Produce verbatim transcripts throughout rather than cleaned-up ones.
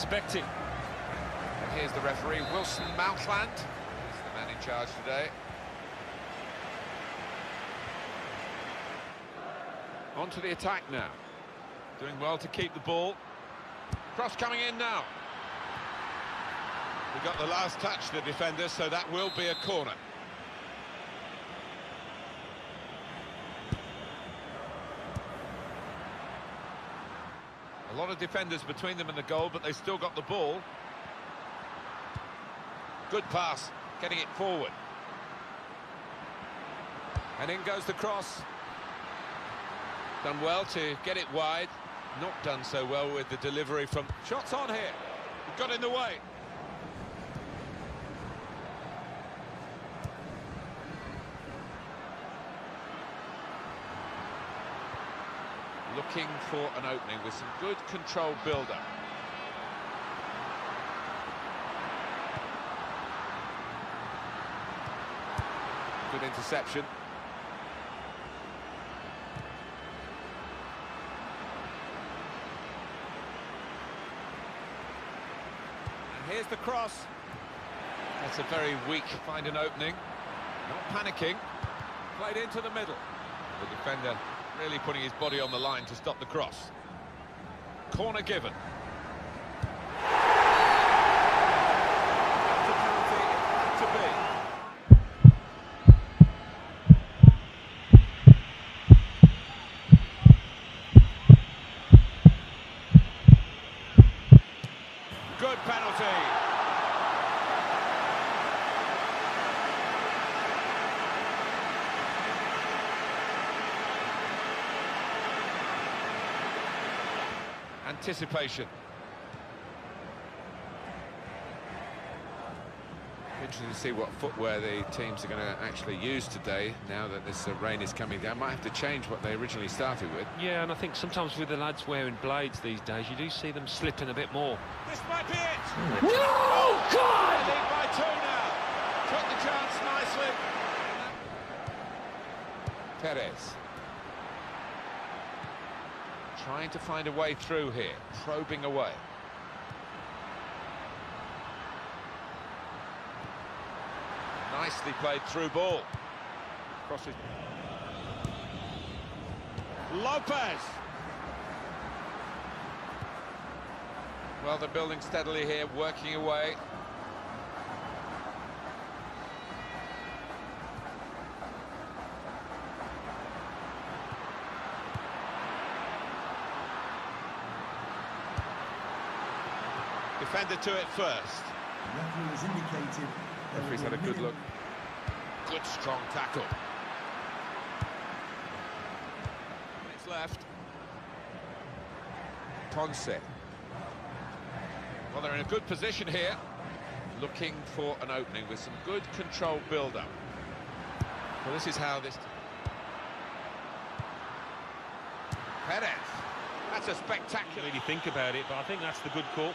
expecting. And here's the referee, Wilson Mountland. He's the man in charge today. On to the attack now. Doing well to keep the ball. Cross coming in now. We got the last touch, the defender, so that will be a corner. A lot of defenders between them and the goal, but they still got the ball. Good pass, getting it forward. And in goes the cross. Done well to get it wide. Not done so well with the delivery from... Shots on here. It got in the way. Looking for an opening with some good controlled build-up. Good interception. And here's the cross. That's a very weak... Find an opening. Not panicking. Played into the middle. The defender really putting his body on the line to stop the cross. Corner given. That's a penalty it had to be. Good penalty. Anticipation. Interesting to see what footwear the teams are going to actually use today, now that this uh, rain is coming down. Might have to change what they originally started with. Yeah, and I think sometimes with the lads wearing blades these days, you do see them slipping a bit more. This might be it! No, Oh, God! They lead by two now. Took the chance nicely. Perez. Trying to find a way through here, probing away. Nicely played through ball. Crosses. Lopez. Well, they're building steadily here, working away. Defender to it first. The referee has indicated. Referee's had a good look. Good strong tackle. It's left. Ponce. Well, they're in a good position here. Looking for an opening with some good controlled build-up. Well, this is how this... Perez. That's a spectacular... Really think about it, but I think that's the good call.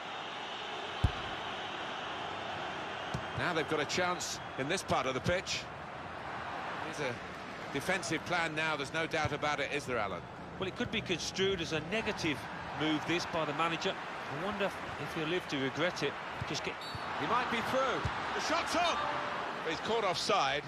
Now they've got a chance in this part of the pitch. Here's a defensive plan now, there's no doubt about it, is there, Alan? Well, it could be construed as a negative move, this, by the manager. I wonder if he'll live to regret it. Just get... He might be through. The shot's on. But he's caught offside.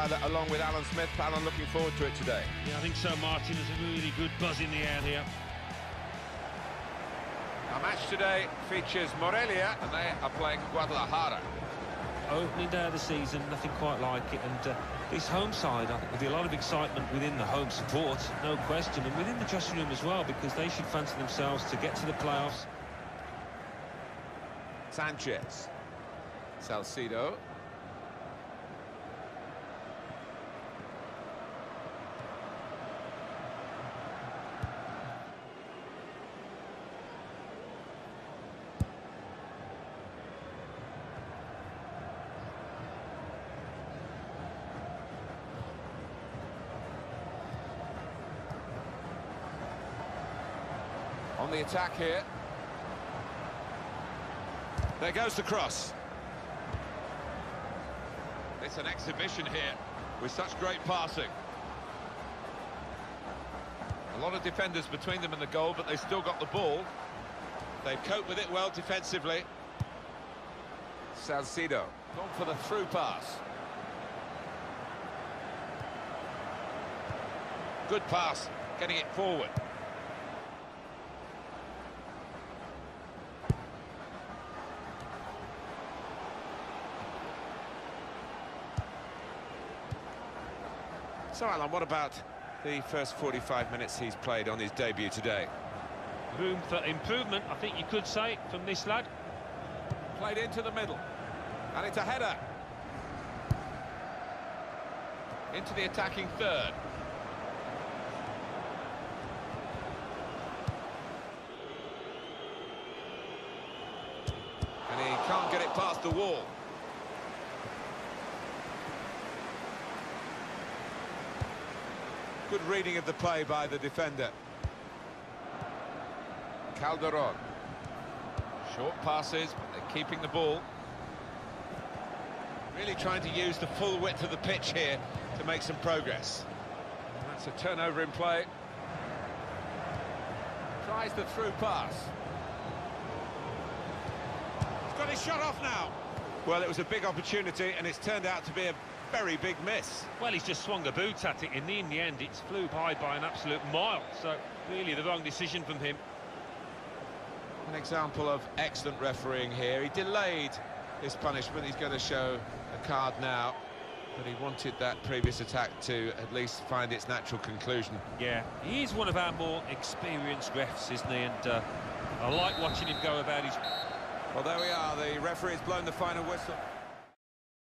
either along with Alan Smith. Alan, looking forward to it today. Yeah, I think so, Martin. There's a really good buzz in the air here. Our match today features Morelia, and they are playing Guadalajara. Opening day of the season, nothing quite like it, and uh, this home side, I think there'll be a lot of excitement within the home support, no question, and within the dressing room as well, because they should fancy themselves to get to the playoffs. Sanchez. Salcido. On the attack here. There goes the cross. It's an exhibition here with such great passing. A lot of defenders between them and the goal, but they still got the ball. They've coped with it well defensively. Salcido. Gone for the through pass. Good pass, getting it forward. So, Alan, what about the first forty-five minutes he's played on his debut today? Room for improvement, I think you could say, from this lad. Played into the middle. And it's a header. Into the attacking third. And he can't get it past the wall. Good reading of the play by the defender. Calderon. Short passes, but they're keeping the ball. Really trying to use the full width of the pitch here to make some progress. That's a turnover in play. Tries the through pass. He's got his shot off now. Well, it was a big opportunity, and it's turned out to be a very big miss. Well, he's just swung a boot at it. In the, in the end, it's flew by by an absolute mile. So, really, the wrong decision from him. An example of excellent refereeing here. He delayed his punishment. He's going to show a card now, but he wanted that previous attack to at least find its natural conclusion. Yeah, he is one of our more experienced refs, isn't he? And uh, I like watching him go about his... Well, there we are. The referee has blown the final whistle.